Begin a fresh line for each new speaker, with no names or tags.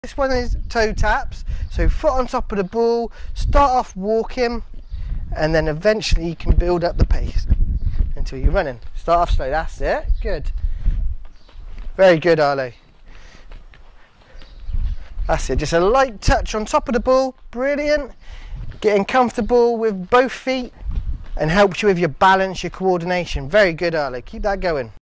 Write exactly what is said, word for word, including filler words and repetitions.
This one is toe taps, so foot on top of the ball, start off walking, and then eventually you can build up the pace until you're running. Start off slow, that's it, good. Very good, Arlo. That's it, just a light touch on top of the ball, brilliant. Getting comfortable with both feet and helps you with your balance, your coordination. Very good, Arlo, keep that going.